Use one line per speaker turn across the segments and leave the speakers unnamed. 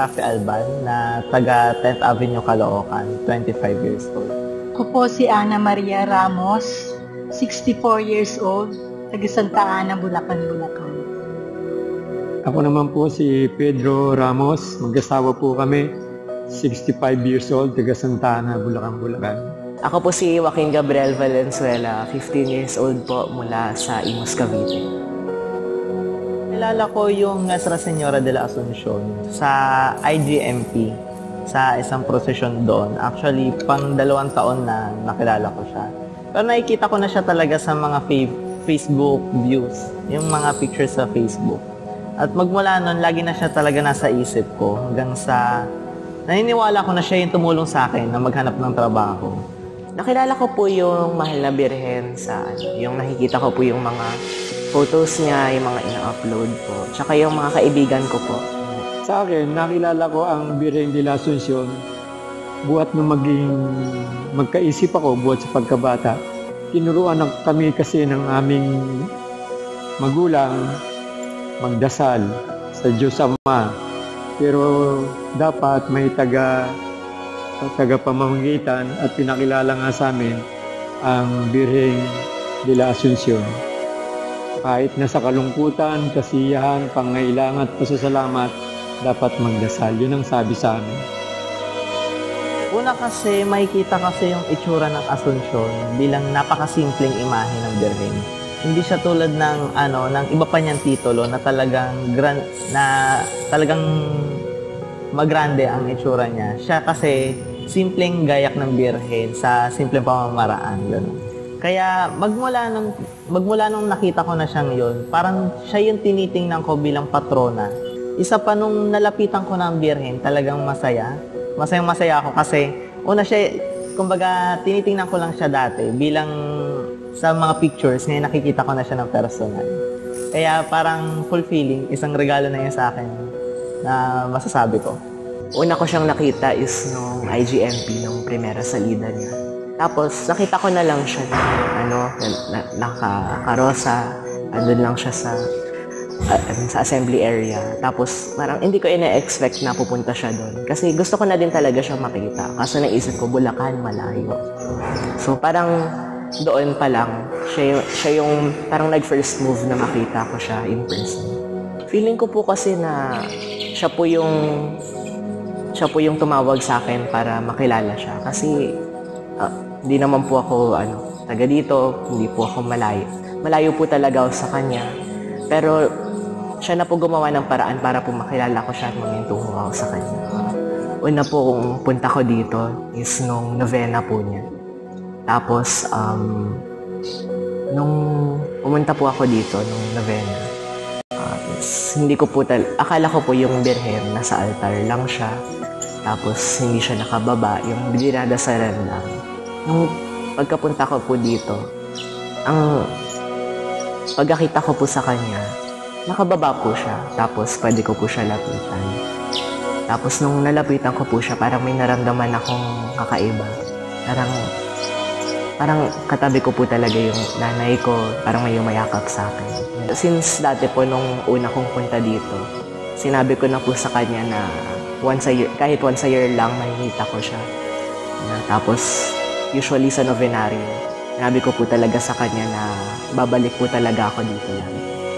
Rafi Alban na taga 10th Avenue, Caloocan, 25 years old.
Ako po si Ana Maria Ramos, 64 years old, taga Santa Ana, Bulacan, Bulacan.
Ako naman po si Pedro Ramos, mag-asawa po kami, 65 years old, taga Santa Ana, Bulacan, Bulacan.
Ako po si Joaquin Gabriel Valenzuela, 15 years old po, mula sa Imus, Cavite.
Kilala ko yung Nuestra Señora de la Asunción sa IGMP, sa isang prosesyon doon. Actually, pang 2 taon na nakilala ko siya. Pero nakikita ko na siya talaga sa mga Facebook views, yung mga pictures sa Facebook. At magmula nun, lagi na siya talaga nasa isip ko hanggang sa naniniwala ko na siya yung tumulong sa akin na maghanap ng trabaho.
Nakilala ko po yung Mahal na Birhen sa yung nakikita ko po yung mga photos niya, yung mga ina-upload po, tsaka yung mga kaibigan ko po.
Sa akin, nakilala ko ang Birhen de la Asunción buhat na magkaisip ako buhat sa pagkabata. Tinuruan kami kasi ng aming magulang magdasal sa Diyos Ama. Pero dapat may tagapamamagitan at pinakilala nga sa amin ang Birhen de la Asunción. Kahit nasa kalungkutan, kasiyahan, pangailangan at pasasalamat, dapat magdasal. Yun ang sabi sa amin.
Una kasi, makikita kasi yung itsura ng Asunsyon bilang napakasimpleng imahe ng Birhen. Hindi siya tulad ng ng iba pa niyang titulo na talagang magrande ang itsura niya. Siya kasi simpleng gayak ng Birhen sa simpleng pamamaraan. Ganun. Kaya magmula nung nakita ko na siyang yun, parang siya yung tinitingnan ko bilang patrona. Isa pa nung nalapitan ko ng Birhen, talagang masaya. Masayang-masaya ako kasi una siya, kumbaga tinitingnan ko lang siya dati bilang sa mga pictures, ngayon nakikita ko na siya ng personal. Kaya parang fulfilling, isang regalo na yun sa akin na masasabi ko.
Una ko siyang nakita is nung IGMP, nung primera salida niya. Tapos nakita ko na lang siya na nakarosa, andun lang siya sa assembly area. Tapos parang hindi ko ina-expect na pupunta siya doon. Kasi gusto ko na din talaga siya makita. Kaso naisip ko, Bulacan, malayo. So parang doon pa lang, siya yung parang nag-first move na makita ko siya in person. Feeling ko po kasi na siya po yung tumawag sa akin para makilala siya. Kasi hindi naman po ako taga dito, hindi po ako malayo. Malayo po talaga ako sa kanya. Pero siya na po gumawa ng paraan para po makilala ko siya at mamintungo ako sa kanya. Una po kung punta ko dito is nung novena po niya. Tapos, nung pumunta po ako dito nung novena, hindi ko po akala ko po yung Birhen nasa altar lang siya. Tapos, hindi siya nakababa, yung dinadasalan lang. Nung pagkapunta ko po dito, ang pagkakita ko po sa kanya, nakababa po siya. Tapos, pwede ko po siya lapitan. Tapos, nung nalapitan ko po siya, parang may naramdaman akong kakaiba. Parang katabi ko po talaga yung nanay ko, parang may umayakap sa akin. Since dati po, nung una kong punta dito, sinabi ko na po sa kanya na kahit once a year lang, makikita ko siya. Tapos, usually sa novenario, sinabi ko po talaga sa kanya na babalik po talaga ako dito lang.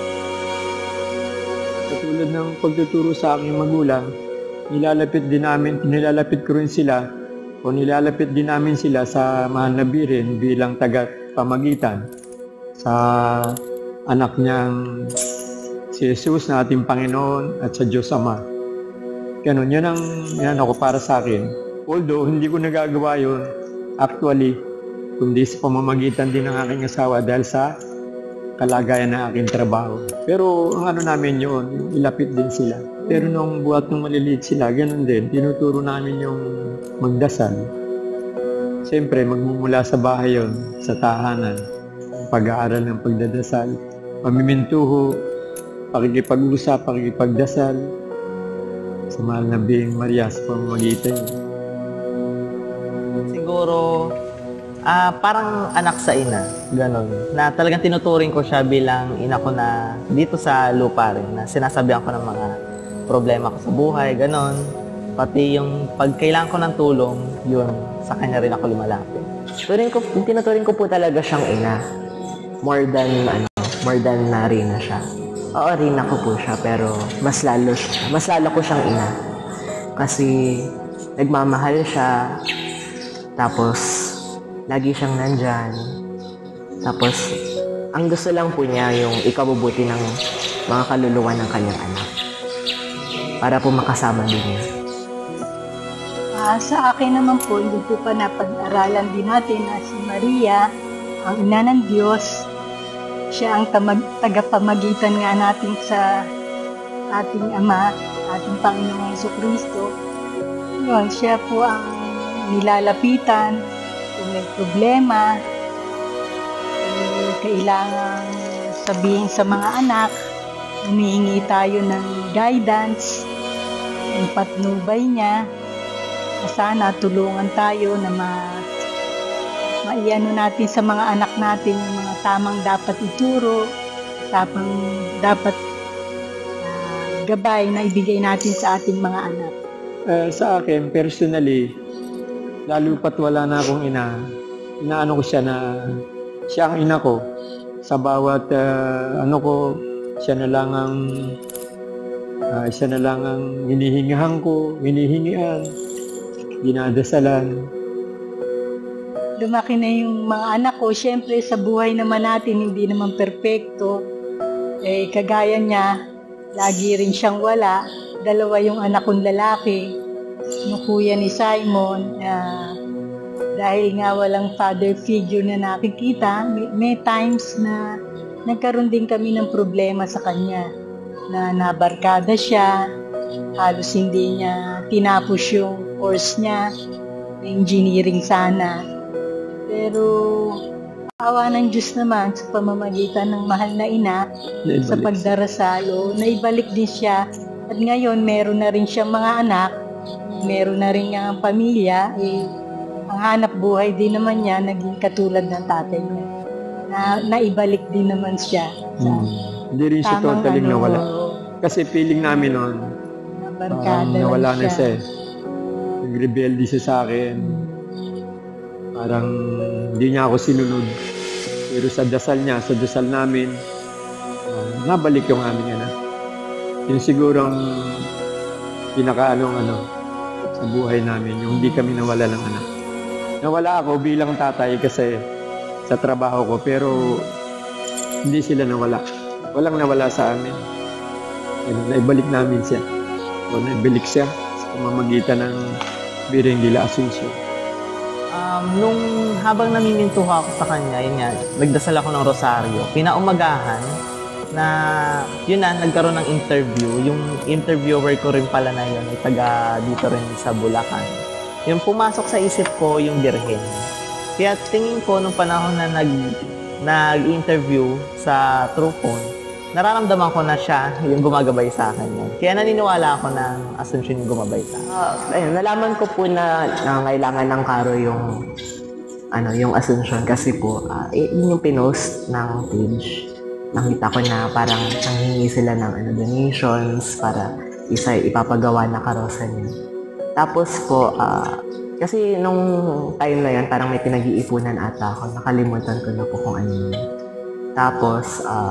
Katulad ng pagtuturo sa aking magulang, nilalapit ko rin sila o nilalapit din namin sila sa Mahal na Birhen bilang tagapamagitan sa anak niyang si Jesus na ating Panginoon at sa Diyos Ama. Ganun, yan ako para sa akin. Although, hindi ko nagagawa yun actually, kundi sa pamamagitan din ng aking asawa dahil sa kalagayan ng aking trabaho. Pero ang namin yun, ilapit din sila. Pero nung buhat nung maliliit sila, ganun din, tinuturo namin yung magdasal. Siyempre, magmumula sa bahay yun, sa tahanan, pag-aaral ng pagdadasal, pamimintuho, pakikipag-usap, pakikipagdasal, sa Mahal na Birheng Maria sa pamamagitan yun.
Siguro, parang anak sa ina, gano'n. Na talagang tinuturing ko siya bilang ina ko na dito sa lupa rin, na sinasabihan ko ng mga problema ko sa buhay, ganon. Pati yung pag kailangan ko ng tulong, yun, sa kanya rin ako lumalapit.
Tinuturing ko po talaga siyang ina. More than na Rina siya. Oo, Rina ko po siya, pero mas lalo ko siyang ina. Kasi nagmamahal siya, tapos lagi siyang nandyan. Tapos ang gusto lang po niya yung ikabubuti ng mga kaluluwa ng kanyang anak. Para po makasama din niya.
Sa akin naman po, hindi po pa napag-aralan din natin na si Maria, ang ina ng Diyos, siya ang tagapamagitan nga natin sa ating Ama, ating Panginoong Jesucristo. Yun, siya po ang nilalapitan kung may problema, kailangan sabihin sa mga anak, humihingi tayo ng guidance, yung patnubay niya, na sana tulungan tayo na maiano natin sa mga anak natin yung mga tamang dapat ituro, dapat gabay na ibigay natin sa ating mga anak.
Sa akin, personally, lalo pat wala na akong ina, inaano ko siya na siya ang ina ko. Sa bawat siya na lang ang hinihingihan ko, hinihingian, dinadasalan.
Lumaki na yung mga anak ko. Siyempre, sa buhay naman natin, hindi naman perpekto. Kagaya niya, lagi rin siyang wala. Dalawa yung anak kong lalaki. Yung kuya ni Simon, dahil nga walang father figure na nakikita, may times na nagkaroon din kami ng problema sa kanya. Na nabarkada siya, halos hindi niya tinapos yung course niya, engineering sana. Pero awa ng Diyos naman sa pamamagitan ng mahal na ina, sa pagdarasal, naibalik din siya. At ngayon, meron na rin siyang mga anak, meron na rin niyang pamilya, ang hanap buhay din naman niya, naging katulad ng tatay niya. Naibalik din naman siya.
Hindi rin siya totally nawala. Kasi feeling namin noon, nawala na siya. Nag-rebelde siya sa akin. Parang hindi niya ako sinunod. Pero sa dasal niya, sa dasal namin, nabalik yung aming anak. Yun sigurong sa buhay namin, yung hindi kami nawala ng anak. Nawala ako bilang tatay kasi sa trabaho ko, pero hindi sila nawala. Walang nawala sa amin. Naibalik namin siya. Naibalik siya sa pamamagitan ng Birheng de la Asunción.
Nung habang namimintuha ako sa kanya, yun nga, nagdasal ako ng rosaryo. Kinaumagahan na, yun na, nagkaroon ng interview. Yung interviewer ko rin pala na yun, ay taga dito rin sa Bulacan. Yung pumasok sa isip ko, yung Birhen. Kaya tingin ko, nung panahon na nag-interview sa True Phone, nararamdaman ko na siya yung gumagabay sa akin. Kaya naniniwala ako ng Asuncion yung gumabay sa akin.
Nalaman ko po na kailangan ng Karo yung Asuncion kasi po, yun yung pinost ng page. Nakita ko na parang nanghingi sila ng donations para ipapagawa na karosa niya. Tapos po, kasi nung time na yan, parang may pinag-iipunan ata ako. Nakalimutan ko na po kung ano yun. Tapos,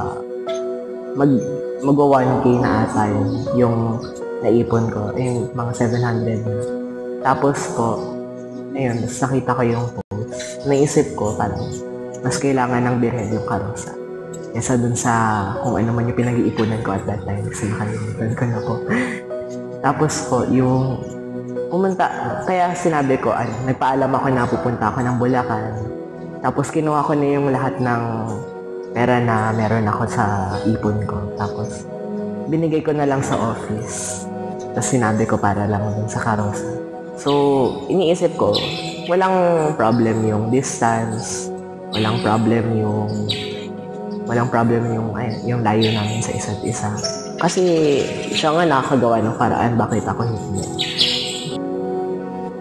mag-1K na ata yung naipon ko, yung mga 700 na. Tapos po, ayun, nakita ko yung post. Naisip ko, parang, mas kailangan ng Birhen yung karosa. Kesa dun sa kung ano man yung pinag-iipunan ko at that time, kasi nakalimutan ko na po. Tapos po, yung pumunta, kaya sinabi ko, nagpaalam ako na pupunta ako ng Bulacan. Tapos kinuha ko na yung lahat ng pera na meron ako sa ipon ko. Tapos, binigay ko na lang sa office. Tapos sinabi ko para lang dun sa karosa. So, iniisip ko, walang problem yung distance, walang problem yung layo namin sa isa't isa. Kasi siya nga nakakagawa ng paraan, bakit ako hindi?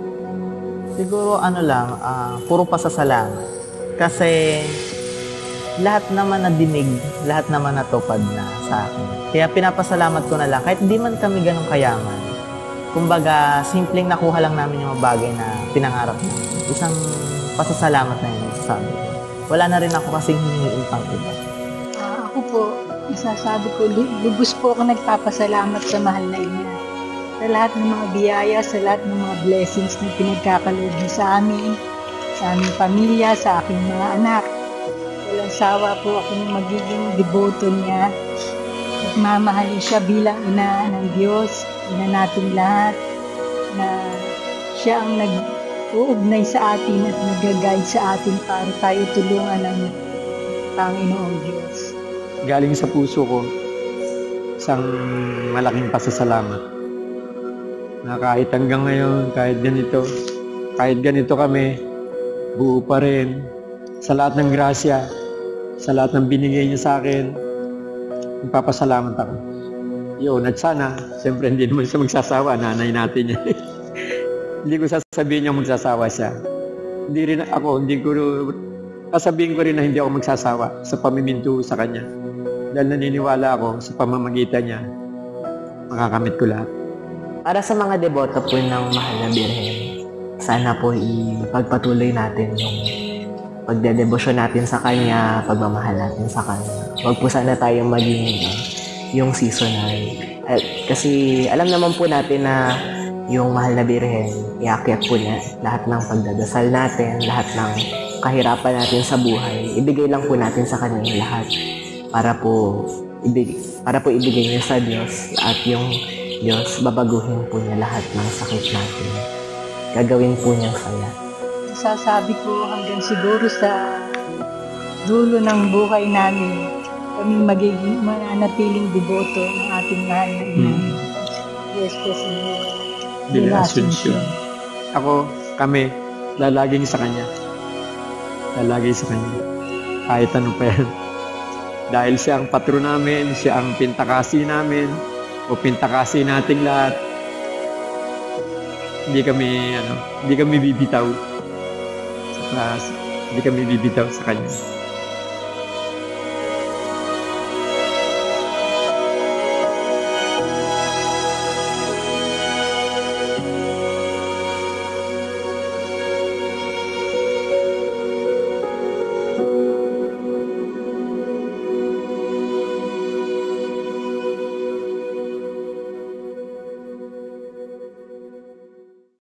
Siguro puro pasasalamat. Kasi lahat naman nadinig, lahat naman natupad na sa akin. Kaya pinapasalamat ko na lang, kahit di man kami ganun kayaman, kumbaga, simpleng nakuha lang namin yung mga bagay na pinangarap namin. Isang pasasalamat na yun, sabi ko. Wala na rin ako kasing hinihiin pang iba.
Ako po, masasabi ko, lubos po ako nagpapasalamat sa mahal na ina. Sa lahat ng mga biyaya, sa lahat ng mga blessings na pinagkakaloob niya sa aming pamilya, sa aking mga anak. Walang sawa po akong magiging deboto niya. At mamahalin siya bilang ina ng Diyos, ina natin lahat, na siya ang nag-uugnay sa atin at nag-guide sa atin para tayo tulungan ng Panginoong Diyos.
Galing sa puso ko, isang malaking pasasalamat na kahit hanggang ngayon, kahit ganito kami, buo pa rin sa lahat ng grasya, sa lahat ng binigay niya sa akin, nagpapasalamat ako. Yun, at sana, siyempre hindi naman siya magsasawa, nanay natin yan. Hindi ko sasabihin niya magsasawa siya. Sasabihin ko rin na hindi ako magsasawa sa pamiminto sa kanya. Dahil naniniwala ako sa pamamagitan niya, makakamit ko lahat.
Para sa mga deboto po ng Mahal na Birhen, sana po ipagpatuloy natin yung pagdedebosyon natin sa Kanya, pagmamahal natin sa Kanya. Huwag po sana tayong maging yung seasonal. Kasi alam naman po natin na yung Mahal na Birhen, iakyat po niya lahat ng pagdadasal natin, lahat ng kahirapan natin sa buhay. Ibigay lang po natin sa Kanya yung lahat para po ibigay niya sa Diyos, at yung Diyos, babaguhin po niya lahat ng sakit natin. Gagawin po niyang saya.
Sasabi ko hanggang siguro sa dulo ng buhay namin, kami magiging mananatiling deboto ng ating mahal na ina. Yes, Señor.
De la Asuncion. Kami, lalaging sa Kanya. Lalagay sa Kanya. Kahit ano pa yan. Dahil siya ang patron namin, siya ang pintakasi namin, o pintakasi nating lahat. Hindi kami bibitaw. Hindi kami bibitaw sa Kanya.